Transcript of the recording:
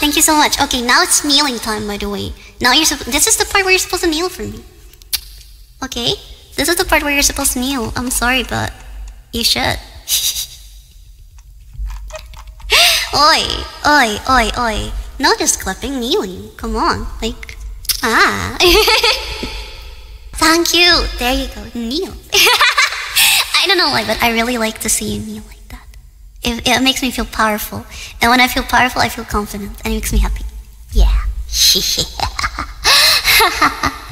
Thank you so much. Okay, now it's kneeling time, by the way. Now this is the part where you're supposed to kneel for me. Okay? This is the part where you're supposed to kneel. I'm sorry, but you should. Oi, oi, oi, oi. Not just clapping, kneeling. Come on. Like, ah. Thank you. There you go. Kneel. I don't know why, but I really like to see you kneel like that. It makes me feel powerful. And when I feel powerful, I feel confident. And it makes me happy. Yeah.